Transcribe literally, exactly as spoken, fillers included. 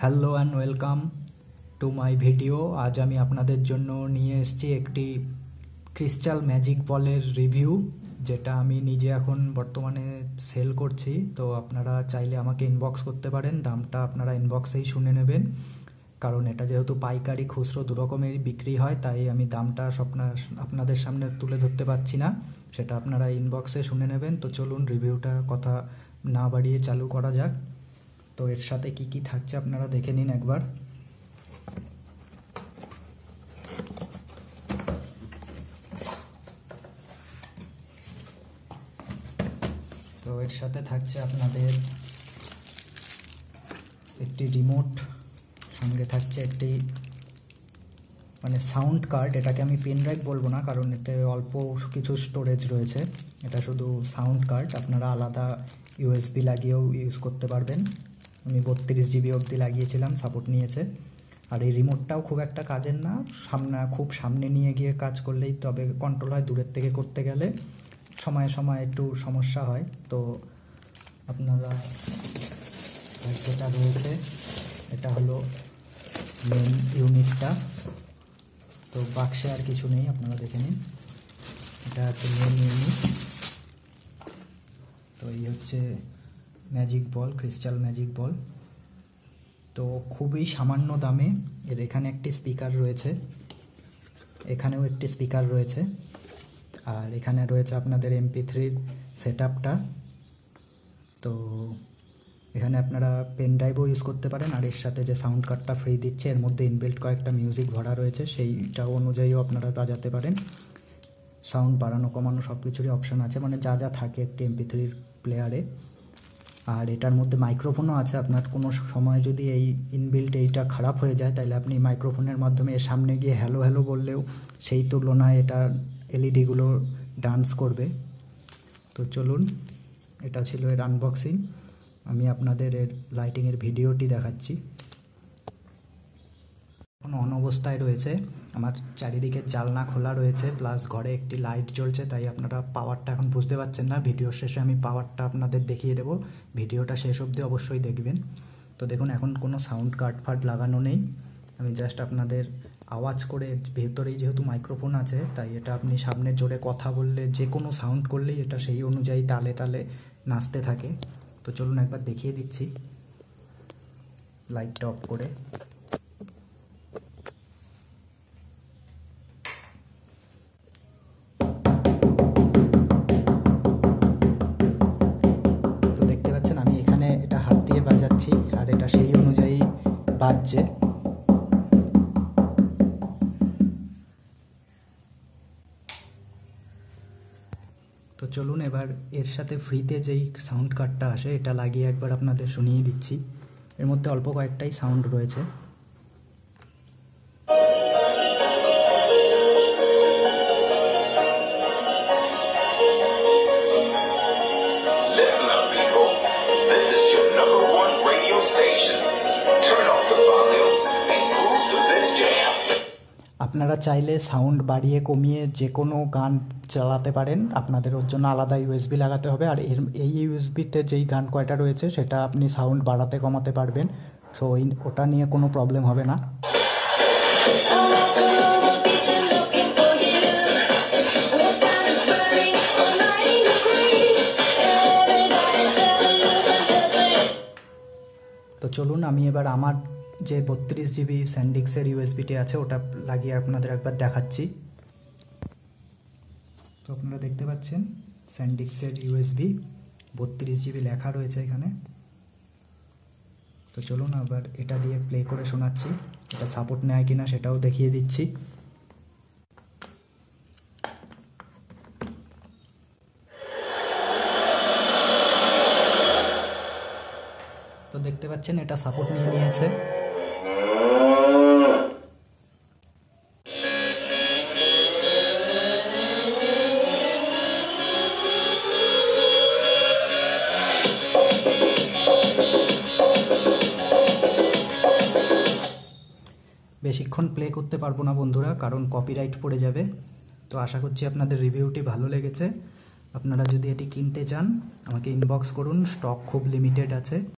Hello and welcome to my video. আজ আমি আপনাদের জন্য নিয়ে এসেছি একটি ক্রিস্টাল ম্যাজিক বলের রিভিউ, যেটা আমি নিজে এখন বর্তমানে সেল করছি। তো আপনারা চাইলে আমাকে ইনবক্স করতে পারেন, দামটা আপনারা ইনবক্সেই শুনে নেবেন, কারণ এটা যেহেতু পাইকারি খুচরো দু রকমেরই বিক্রি হয়, তাই আমি দামটা আপনার আপনাদের সামনে তুলে ধরতে পারছি না, সেটা আপনারা ইনবক্সে শুনে নেবেন। তো চলুন রিভিউটা কথা না বাড়িয়ে চালু করা যাক। তো এর সাথে কি কি থাকছে আপনারা দেখে নিন একবার। তো এর সাথে থাকছে আপনাদের একটি রিমোট, সঙ্গে থাকছে একটি মানে সাউন্ড কার্ড। এটাকে আমি পেন ড্রাইভ বলবো না, কারণ এতে অল্প কিছু স্টোরেজ রয়েছে, এটা শুধু সাউন্ড কার্ড। আপনারা আলাদা ইউএসবি লাগিয়েও ইউজ করতে পারবেন। আমি বত্রিশ জিবি অবধি লাগিয়েছিলাম, সাপোর্ট নিয়েছে। আর এই রিমোটটাও খুব একটা কাজের না, সামনে খুব সামনে নিয়ে গিয়ে কাজ করলেই তবে কন্ট্রোল হয়, দূরের থেকে করতে গেলে সময় সময় একটু সমস্যা হয়। তো আপনারা যেটা রয়েছে এটা হলো মেন ইউনিটটা। তো বাক্সে আর কিছু নেই, আপনারা দেখে নিন, এটা আছে মেন ইউনিট। তো এই হচ্ছে magic ball, crystal magic ball. তো খুবই সামান্য দামে এর এখানে একটি স্পিকার রয়েছে, এখানেও একটি স্পিকার রয়েছে, আর এখানে রয়েছে আপনাদের এমপি থ্রির সেট আপটা। তো এখানে আপনারা পেন ড্রাইভও ইউজ করতে পারেন, আর এর সাথে যে সাউন্ড কার্ডটা ফ্রি দিচ্ছে এর মধ্যে ইনবিল্ট কয়েকটা মিউজিক ভরা রয়েছে, সেইটা অনুযায়ীও আপনারা বাজাতে পারেন। সাউন্ড বাড়ানো কমানো সব কিছুরই অপশান আছে, মানে যা যা থাকে একটি এমপি থ্রির প্লেয়ারে। আর এটার মধ্যে মাইক্রোফোনও আছে, আপনার কোনো সময় যদি এই ইনবিল্ট এইটা খারাপ হয়ে যায় তাহলে আপনি মাইক্রোফোনের মাধ্যমে এর সামনে গিয়ে হ্যালো হ্যালো বললেও সেই তুলনায় এটার এলইডিগুলো ডান্স করবে। তো চলুন, এটা ছিল এর আনবক্সিং। আমি আপনাদের এর লাইটিংয়ের ভিডিওটি দেখাচ্ছি। এখন অন অবস্থায় রয়েছে, আমার চারিদিকে জানলা খোলা রয়েছে, প্লাস ঘরে একটি লাইট জ্বলছে, তাই আপনারা পাওয়ারটা এখন বুঝতে পারছেন না। ভিডিওর শেষে আমি পাওয়ারটা আপনাদের দেখিয়ে দেবো, ভিডিওটা শেষ অবধি অবশ্যই দেখবেন। তো দেখুন, এখন কোনো সাউন্ড কার্ড ফার্ড লাগানো নেই, আমি জাস্ট আপনাদের আওয়াজ করে, ভেতরেই যেহেতু মাইক্রোফোন আছে তাই এটা আপনি সামনে জোরে কথা বললে যে কোনো সাউন্ড করলেই এটা সেই অনুযায়ী তালে তালে নাচতে থাকে। তো চলুন একবার দেখিয়ে দিচ্ছি লাইটটা অফ করে। তো দেখতে পাচ্ছেন আমি এখানে এটা হাত দিয়ে বাজাচ্ছি আর এটা সেই অনুযায়ী বাজছে। তো চলুন এবার এর সাথে ফ্রিতে যেই সাউন্ড কার্ডটা আসে এটা লাগিয়ে একবার আপনাদের শুনিয়ে দিচ্ছি। এর মধ্যে অল্প কয়েকটাই সাউন্ড রয়েছে। আপনারা চাইলে সাউন্ড বাড়িয়ে কমিয়ে যে কোনো গান চালাতে পারেন, আপনাদের ওর জন্য আলাদা ইউএসবি লাগাতে হবে। আর এর এই ইউএসবিতে যেই গান কয়টা রয়েছে সেটা আপনি সাউন্ড বাড়াতে কমাতে পারবেন, সো ওই ওটা নিয়ে কোনো প্রবলেম হবে না। তো চলুন আমি এবার আমার যে বত্রিশ জিবি স্যান্ডিক্সের ইউএসবিটি আছে ওটা লাগিয়ে আপনাদের একবার দেখাচ্ছি। তো আপনারা দেখতে পাচ্ছেন স্যান্ডিক্সের ইউএসবি, বত্রিশ জিবি লেখা রয়েছে এখানে। তো চলুন আবার এটা দিয়ে প্লে করে শোনাচ্ছি, এটা সাপোর্ট নেয় কিনা সেটাও দেখিয়ে দিচ্ছি। তো দেখতে পাচ্ছেন এটা সাপোর্ট নিয়ে নিয়েছে। বেশিক্ষণ প্লে করতে পারবো না বন্ধুরা, কারণ কপিরাইট পড়ে যাবে। তো আশা করছি আপনাদের রিভিউটি ভালো লেগেছে। আপনারা যদি এটি কিনতে চান আমাকে ইনবক্স করুন, স্টক খুব লিমিটেড আছে।